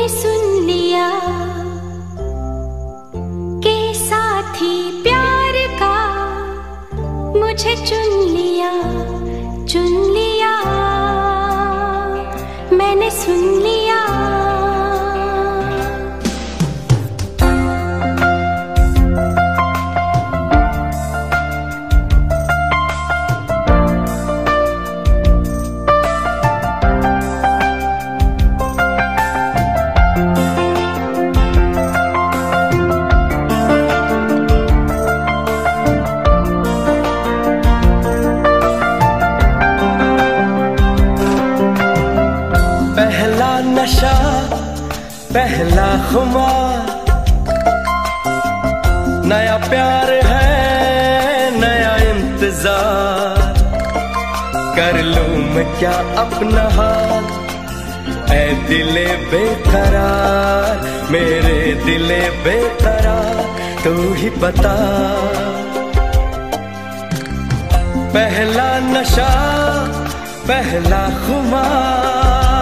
मैंने सुन लिया के साथी प्यार का मुझे चुन लिया, चुन लिया, मैंने सुन लिया। पहला नशा, पहला खुमार, नया प्यार है, नया इंतजार। कर लूं मैं क्या अपना हाल, ऐ दिले बेकरार, मेरे दिले बेकरार, तू ही बता। पहला नशा, पहला खुमार।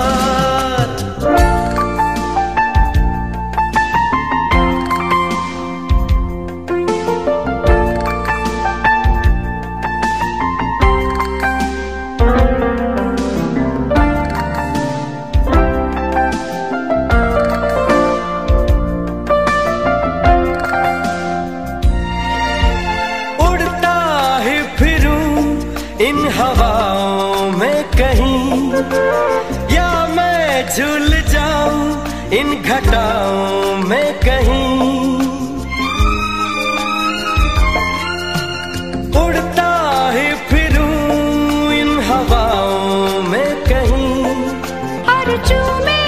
इन हवाओं में कहीं, या मैं झूल जाऊं इन घटाओं में कहीं। उड़ता ही फिरूं इन हवाओं में कहीं, और जो मैं